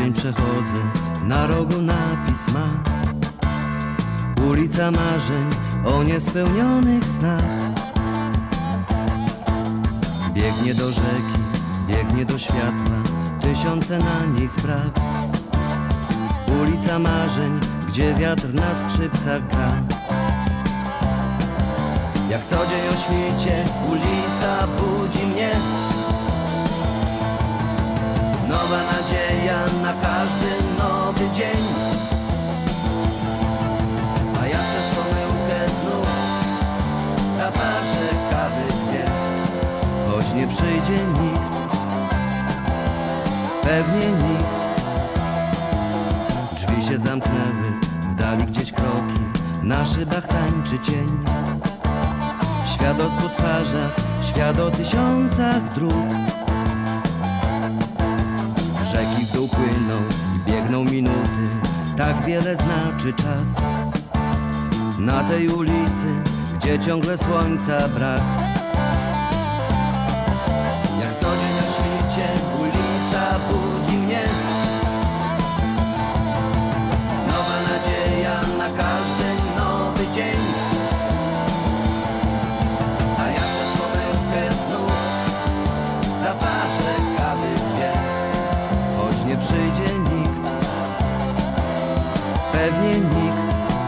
dzień przechodzę, na rogu napis ma: ulica marzeń o niespełnionych snach. Biegnie do rzeki, biegnie do światła, tysiące na niej spraw. Ulica marzeń, gdzie wiatr na skrzypcach gra. Jak co dzień o świcie ulica budzi mnie. Nowa nadzieja na każdy nowy dzień. A ja przez pomyłkę znów zaparzę kawy dwie. Choć nie przyjdzie nikt, pewnie nikt. Drzwi się zamknęły, w dali gdzieś kroki, na szybach tańczy cień. Świat o 100 twarzach, świat o tysiącach dróg. Rzeki w dół płyną i biegną minuty, tak wiele znaczy czas. Na tej ulicy, gdzie ciągle słońca brak. Jak co dzień o świcie ulica budzi mnie. Nowa nadzieja na każdy nowy dzień. A ja przez pomyłkę znów zaparzę kawy dwie. Choć nie przyjdzie nikt, pewnie nikt.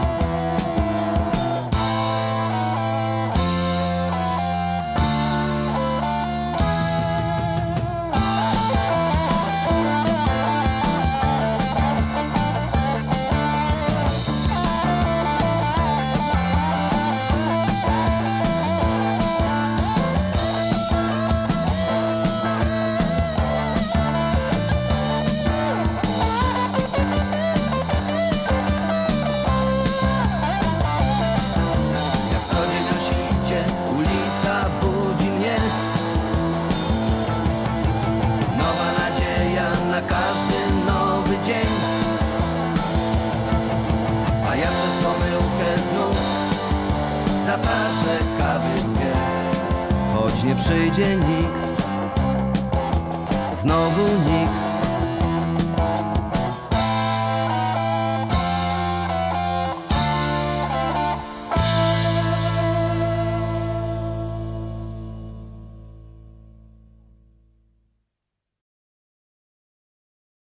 A ja przez pomyłkę znów zaparzę kawy dwie. Choć nie przyjdzie nikt, znowu nikt.